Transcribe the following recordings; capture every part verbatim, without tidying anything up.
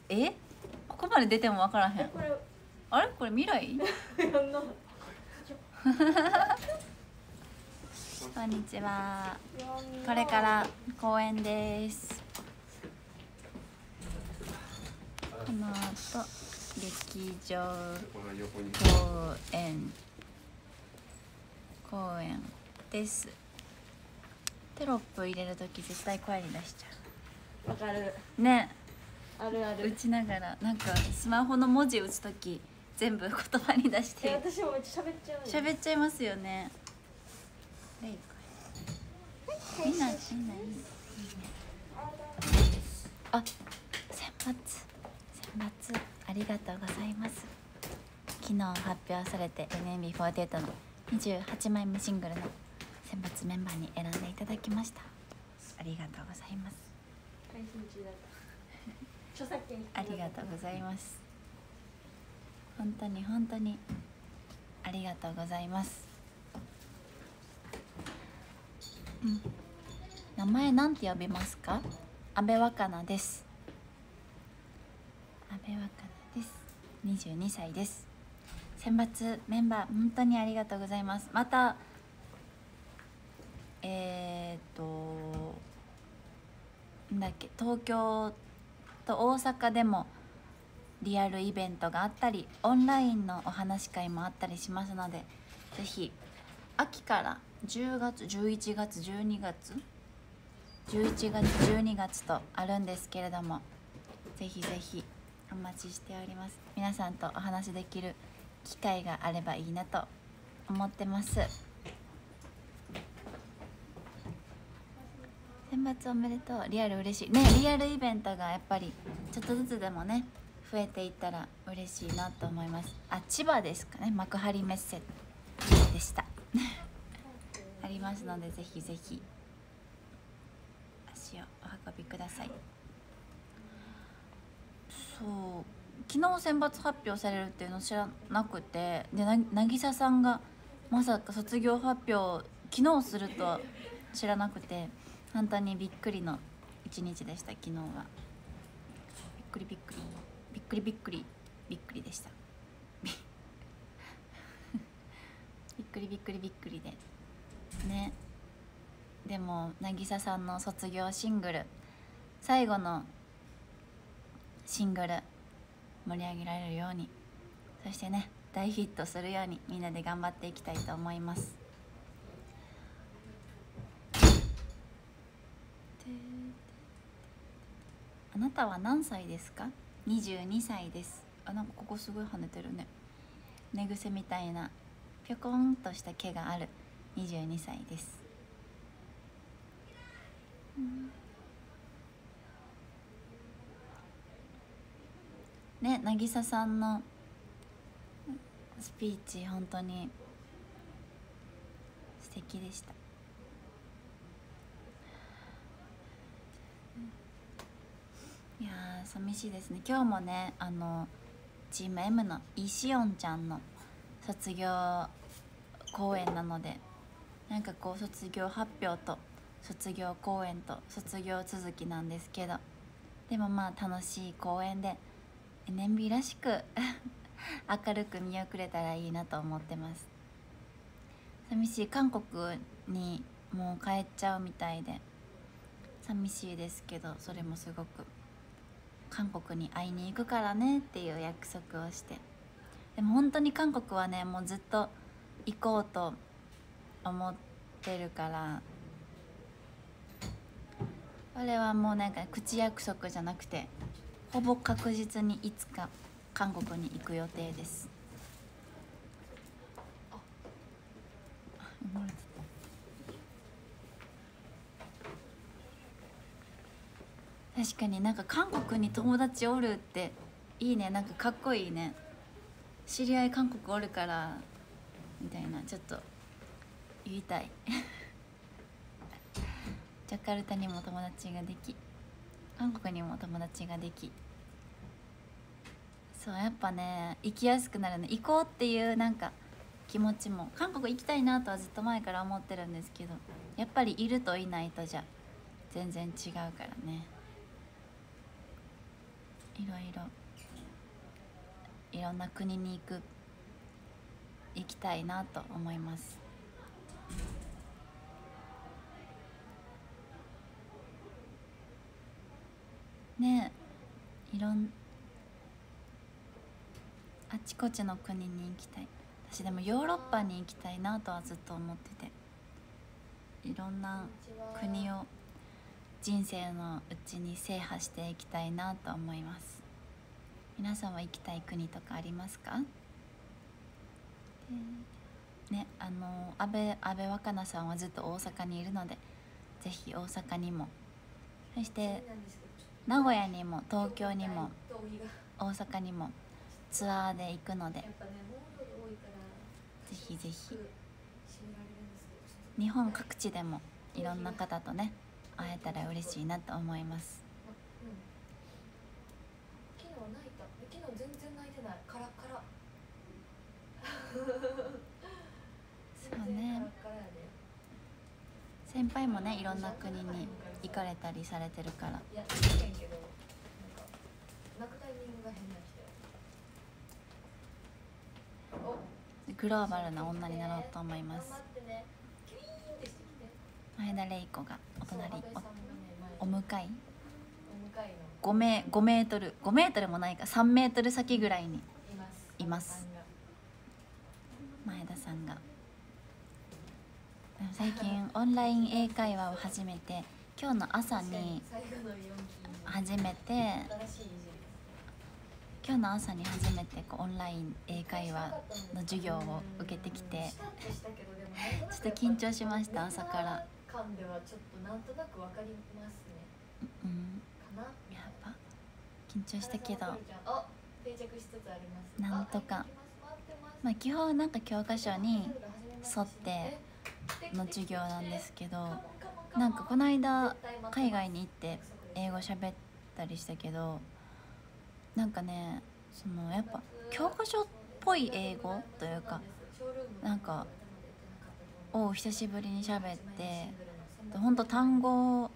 えここまで出ても分からへん。 これあれこれ未来やんなこんにちは。これから公演です。この後劇場公演公演です。テロップ入れるとき絶対声に出しちゃわかるうね。 あるある打ちながらなんかスマホの文字打つとき全部言葉に出して私もめっちゃ喋っちゃう喋っちゃいますよね。みんなみんないいね。あ、選抜選抜ありがとうございます。昨日発表されて エヌエービーフォーティーエイト のにじゅうはちまいめシングルの選抜メンバーに選んでいただきました。ありがとうございます。 配信中だった著作権ありがとうございます。本当に本当にありがとうございます。うん、名前なんて呼びますか？阿部若菜です。阿部若菜です。にじゅうにさいです。選抜メンバー本当にありがとうございます。またえー、っとなんだっけ、東京と大阪でもリアルイベントがあったりオンラインのお話し会もあったりしますので、ぜひ秋からじゅうがつじゅういちがつじゅうにがつじゅういちがつじゅうにがつとあるんですけれども、ぜひぜひお待ちしております。皆さんとお話できる機会があればいいなと思ってます。選抜おめでとう。リアル嬉しいね。リアルイベントがやっぱりちょっとずつでもね増えていったら嬉しいなと思います。あ、千葉ですかね。幕張メッセでしたありますので、ぜひぜひ足をお運びください。そう昨日選抜発表されるっていうの知らなくて、でな渚さんがまさか卒業発表昨日するとは知らなくて、本当にびっくりの一日でした。昨日はびっくりびっくりびっくりびっくりびっくりでしたびっくりびっくりびっくりでね。でも渚さんの卒業シングル、最後のシングル盛り上げられるように、そしてね大ヒットするようにみんなで頑張っていきたいと思います。あなたは何歳ですか？にじゅうにさいです。あ、なんかここすごい跳ねてるね。寝癖みたいなぴょこんとした毛があるにじゅうにさいです。うん、ね、渚さんのスピーチ本当に素敵でした。いやー寂しいですね。今日もねあのチーム エム のイシオンちゃんの卒業公演なので、なんかこう卒業発表と卒業公演と卒業続きなんですけど、でもまあ楽しい公演で エヌエムビー らしく明るく見送れたらいいなと思ってます。寂しい。韓国にもう帰っちゃうみたいで寂しいですけど、それもすごく韓国に会いに行くからねっていう約束をして、でも本当に韓国はねもうずっと行こうと思ってるから、あれはもうなんか口約束じゃなくてほぼ確実にいつか韓国に行く予定です。確かになんか韓国に友達おるっていいね。なんかかっこいいね。知り合い韓国おるからみたいな、ちょっと言いたいジャカルタにも友達ができ、韓国にも友達ができ、そうやっぱね行きやすくなるね。行こうっていうなんか気持ちも、韓国行きたいなとはずっと前から思ってるんですけど、やっぱりいるといないとじゃ全然違うからね。 いろいろいろんな国に行く行きたいなと思います。ねえ、いろんあちこちの国に行きたい。私でもヨーロッパに行きたいなとはずっと思ってて、いろんな国を人生のうちに制覇していきたいなと思います。皆さんは行きたい国とかありますか？ね、あの安倍安倍若菜さんはずっと大阪にいるので、ぜひ大阪にも、そして名古屋にも東京にも大阪にもツアーで行くので、ぜひぜひ日本各地でもいろんな方とね会えたら嬉しいなと思います。 昨日泣いた。昨日全然泣いてない。カラカラ。 そうね。先輩もねいろんな国に行かれたりされてるから。 いや、泣けんけど、なんか泣くタイミングが変な人。 グローバルな女になろうと思います。前田玲子がお隣おお向かいごメートルごメートルもないかさんメートル先ぐらいにいます。前田さんが最近オンライン英会話を始めて、今日の朝に初めて今日の朝に初めてこうオンライン英会話の授業を受けてきて、ちょっと緊張しました。朝から感ではちょっとなんとなくわかりますね。 うん、やっぱ緊張したけどなんとか、まあ基本なんか教科書に沿っての授業なんですけど、なんかこの間海外に行って英語喋ったりしたけど、なんかねそのやっぱ教科書っぽい英語というかなんかを久しぶりに喋って、ほんと単語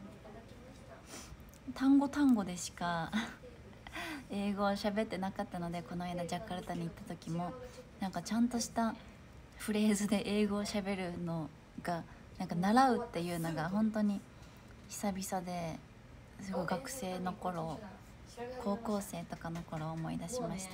単語単語でしか英語を喋ってなかったので、この間ジャカルタに行った時もなんかちゃんとしたフレーズで英語を喋るのがなんか習うっていうのが本当に久々で、すごい学生の頃高校生とかの頃を思い出しました。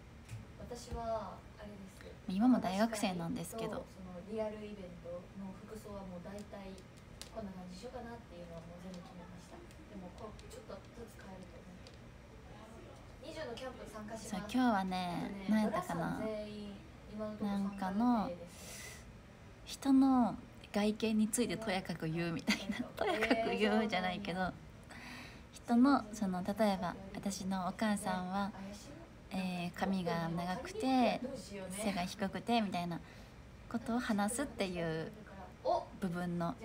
今も大学生なんですけど、 リアルイベントの服装はもう大体こんな感じしようかなっていうのはもう全部決めました。でもこうちょっとずつ変えると思う。にじゅうのキャンプ参加します。 そう今日はね、何やったかな、なんかの人の外見についてとやかく言うみたいな、とやかく言うじゃないけど、人のその例えば私のお母さんは、えー、髪が長くて背が低くてみたいなことを話すっていう部分の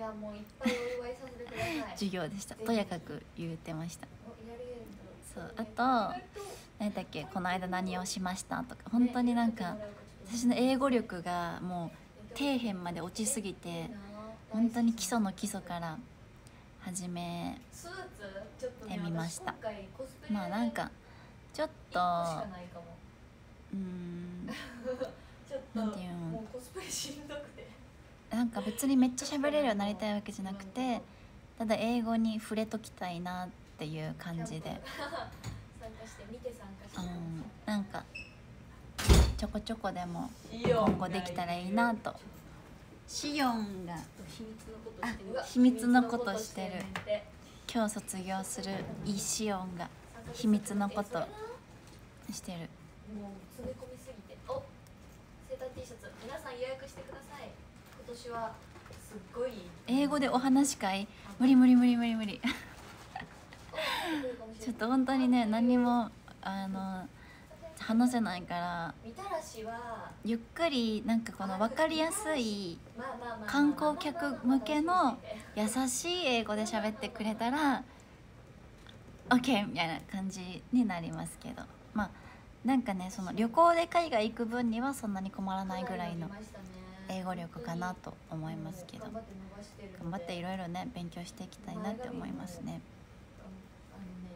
授業でした。とやかく言ってました。そう、あと何だっけ、この間何をしましたとか、本当になんか私の英語力がもう底辺まで落ちすぎて、本当に基礎の基礎から始めてみました。まあなんかちょっとうーんなんていうの、なんか別にめっちゃ喋れるようになりたいわけじゃなくて、ただ英語に触れときたいなっていう感じで、うん、なんかちょこちょこでも今後できたらいいなと。シオンが秘密のことしてる。今日卒業するイ・シオンが秘密のことしてる。 もう詰め込みすぎて、おセーター T シャツ皆さん予約してください。今年はすっごい英語でお話し会、無理無理無理無理無理ちょっと本当にね、何もあの話せないから、ゆっくりなんかこの分かりやすい観光客向けの優しい英語で喋ってくれたら OK みたいな感じになりますけど、まあなんかね、その旅行で海外行く分にはそんなに困らないぐらいの英語力かなと思いますけど、頑張っていろいろね勉強していきたいなって思いますね。 その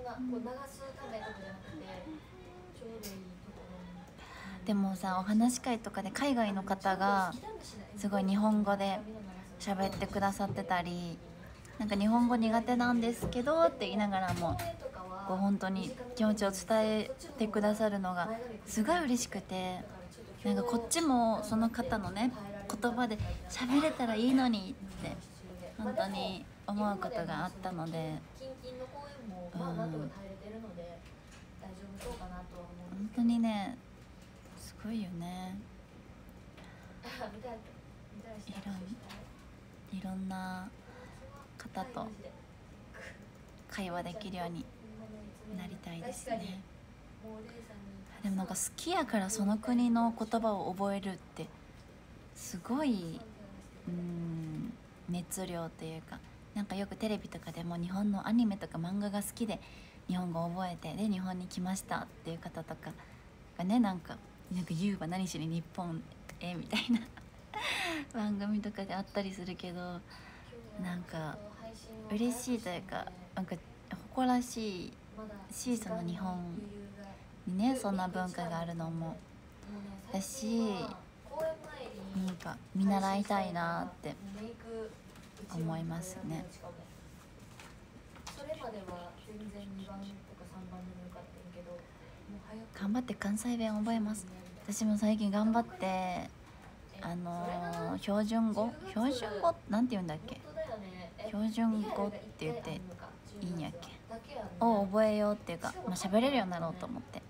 んなこう流すためとかじゃなくてちょうどいいところに。 でもさ、お話し会とかで海外の方がすごい日本語で喋ってくださってたり、なんか日本語苦手なんですけどって言いながらもこう本当に気持ちを伝えてくださるのがすごい嬉しくて、なんかこっちもその方のね言葉で喋れたらいいのにって本当に思うことがあったので、 近々の公演もまあなんとか耐えれてるので大丈夫そうかなとは思うん本当ですけど。 にねすごいよね。 見たい見たいしいろんな方と会話できるようになりたいですね。でもなんか好きやからその国の言葉を覚えるってすごい、うーん、熱量というか、なんかよくテレビとかでも日本のアニメとか漫画が好きで日本語を覚えてで日本に来ましたっていう方とかがね、なんか「なんか ユー は何しに日本へ」みたいな番組とかであったりするけど、なんか嬉しいというか、なんか誇らしいし、その日本にねそんな文化があるのもだし、なんか見習いたいなって思いますね。 それまでは全然にばんとかさんばんでもよかったんやけど、もう早く頑張って関西弁覚えます。私も最近頑張ってあのー、標準語標準語なんて言うんだっけ、標準語って言っていいんやっけを覚えようっていうか、まあ、喋れるようになろうと思って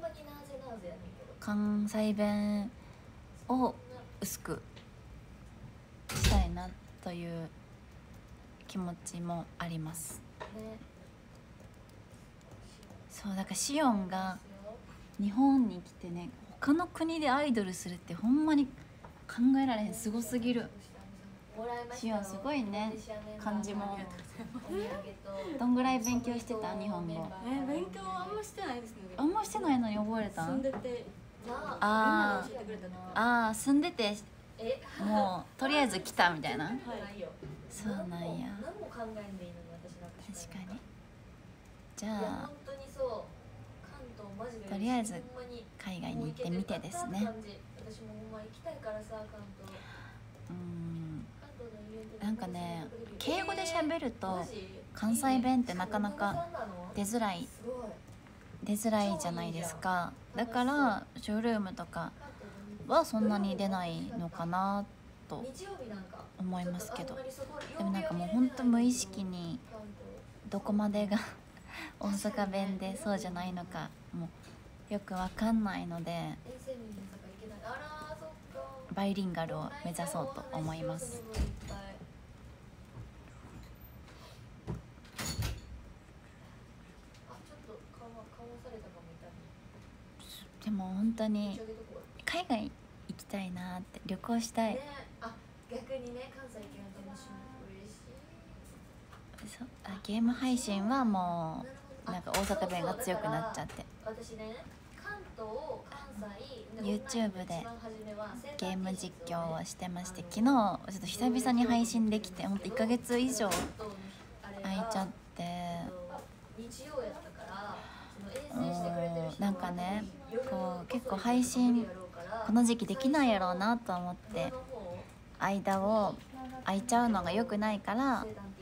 関西弁を薄くしたいなという気持ちもあります。そうだからシオンが日本に来てね他の国でアイドルするってほんまに考えられへん、すごすぎる。シオンすごいね、漢字もどんぐらい勉強してた日本語？ え勉強あんましてないですね。 あんましてないのに覚えれた？ 住んでてあ教えてくれたの。 あー住んでてもうとりあえず来たみたいな。 はい。 そうなんや。 何も考えんでいいのに私なんか確かに。じいやゃあ本当にそう関東マジでとりあえずほんまに海外に行ってみてですね。 もう行けてよかったって感じ。私もほんま行きたいからさ関東。 うーん、 関東のイベントなんかね敬語で喋るとマジ関西弁ってなかなかしも旦那さんなの出づらいすごい出づらいじゃないですか。だからショールームとかはそんなに出ないのかなと日曜日なんか思いますけど、 ちょっとあんまりそこでもなんかもうほんと無意識にどこまでが大阪弁でそうじゃないのかもうよくわかんないので、 遠征民の坂行けない。あらーそっかバイリンガルを目指そうと思います。でも本当に海外行きたいなって、旅行したい、 ね、あ逆にね関西行けないと楽しみ嬉しい。 そうあゲーム配信はもうなんか大阪弁が強くなっちゃって、 私ね関東関西 YouTube でゲーム実況をしてまして、昨日ちょっと久々に配信できてほんといっかげつ以上空いちゃって、 日曜やったからうんなんかねこう結構配信この時期できないやろうなと思って間を空いちゃうのが良くないから、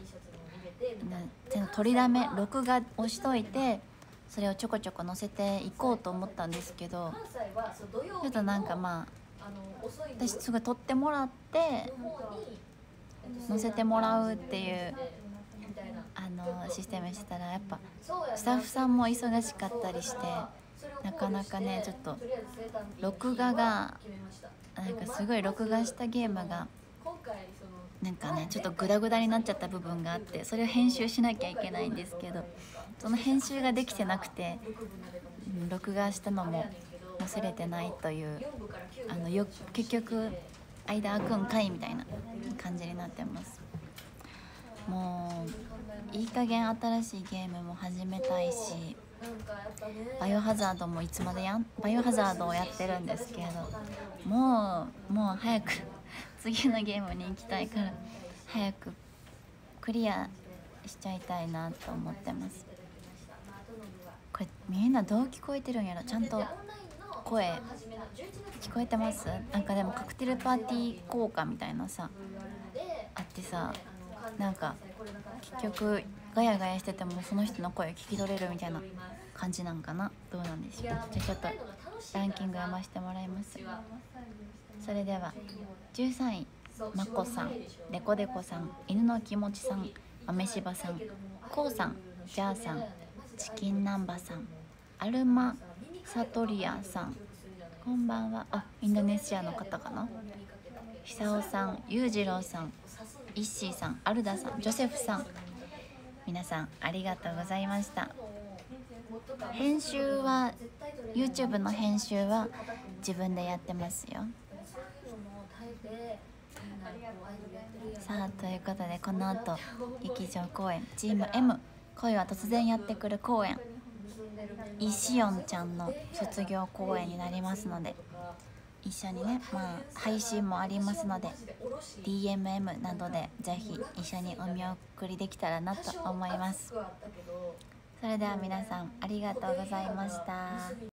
取りだめ録画をしといてそれをちょこちょこ載せていこうと思ったんですけど、ちょっとなんかまあ私すごい撮ってもらって載せてもらうっていうあのシステムしてたらやっぱスタッフさんも忙しかったりしてなかなかねちょっと録画がなんかすごい録画したゲームがなんかねちょっとグダグダになっちゃった部分があって、それを編集しなきゃいけないんですけどその編集ができてなくて、うん、録画したのも載せれてないというあのよ結局間空くんかいみたいな感じになってます。もういい加減新しいゲームも始めたいし、バイオハザードもいつまでやんバイオハザードをやってるんですけれど、もうもう早く次のゲームに行きたいから早くクリアしちゃいたいなと思ってます。 これみんなどう聞こえてるんやろ。ちゃんと声聞こえてます？なんかでもカクテルパーティー効果みたいなさあってさ、なんか結局ガヤガヤしててもその人の声聞き取れるみたいな感じなんかな。どうなんでしょう。じゃあちょっとランキング読ませてもらいます。それではじゅうさんいまこさん、デコデコさん、犬の気持ちさん、豆柴さん、こうさん、ジャーさん、チキン南波さん、アルマサトリアさん、こんばんは。あ、インドネシアの方かな。久尾さん、裕次郎さん、イッシーさん、アルダさん、ジョセフさん、皆さんありがとうございました。編集は YouTube の編集は自分でやってますよ。さあということで、この後劇場公演チーム M 恋は突然やってくる公演、イシオンちゃんの卒業公演になりますので、一緒にね、まあ配信もありますので ディーエムエム などでぜひ一緒にお見送りできたらなと思います。それでは皆さんありがとうございました。